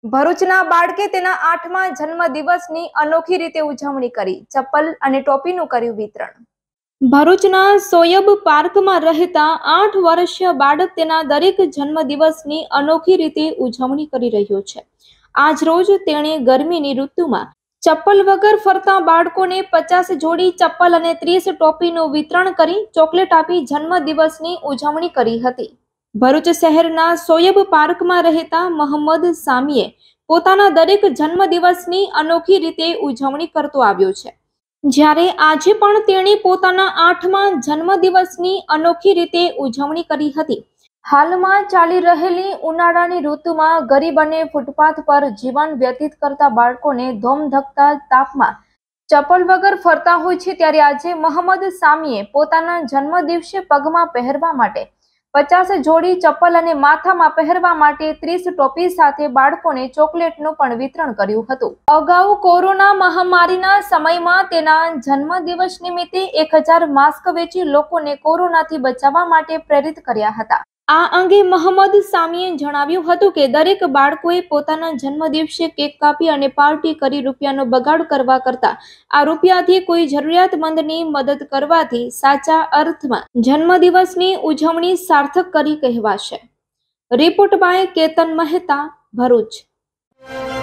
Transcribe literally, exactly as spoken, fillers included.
ભરૂચના બાળકે તેના આઠમા જન્મદિવસની અનોખી રીતે ઉજવણી કરી. ચપ્પલ અને ટોપીનું કર્યું વિતરણ. ભરૂચના સોયબ પાર્કમાં રહેતા આઠ વર્ષીય બાળક તેના દરેક જન્મદિવસની અનોખી રીતે ઉજવણી કરી રહ્યો છે. આજ રોજ તેણે ગરમીની ઋતુમાં ચપ્પલ વગર ફરતા બાળકોને પચાસ જોડી ચપ્પલ અને ત્રીસ ટોપીનું વિતરણ કરી ચોકલેટ આપી જન્મદિવસની ઉજવણી કરી હતી. ભરૂચ શહેરના સોયબ પાર્કમાં રહેતા મોહમ્મદ સામીએ પોતાના દરેક જન્મદિવસની અનોખી રીતે ઉજવણી કરતો આવ્યો છે. જ્યારે આજે પણ તેણે પોતાના આઠમા જન્મદિવસની અનોખી રીતે ઉજવણી કરી હતી. હાલમાં ચાલી રહેલી ઉનાળાની ઋતુમાં ગરીબ અને ફૂટપાથ પર જીવન વ્યતીત કરતા બાળકોને ધોમધકતા તાપમાં ચપ્પલ વગર ફરતા હોય છે. ત્યારે આજે મોહમ્મદ સામીએ પોતાના જન્મદિવસે પગમાં પહેરવા માટે પચાસ જોડી ચપ્પલ અને માથામાં પહેરવા માટે ત્રીસ ટોપી સાથે બાળકોને ચોકલેટનું પણ વિતરણ કર્યું હતું. અગાઉ કોરોના મહામારીના સમયમાં તેના જન્મદિવસ નિમિત્તે એક હજાર માસ્ક વેચી લોકોને કોરોનાથી બચાવવા માટે પ્રેરિત કર્યા હતા. આ અંગે મોહમ્મદ સામીએ જણાવ્યું હતું કે દરેક બાળકોએ પોતાના જન્મદિવસે કેક કાપી અને પાર્ટી કરી રૂપિયાનો બગાડ કરવા કરતા આ રૂપિયાથી કોઈ જરૂરિયાતમંદની મદદ કરવાથી સાચા અર્થમાં જન્મદિવસની ઉજવણી સાર્થક કરી કહેવાશે. Report by Ketan Mehta, Bharuch.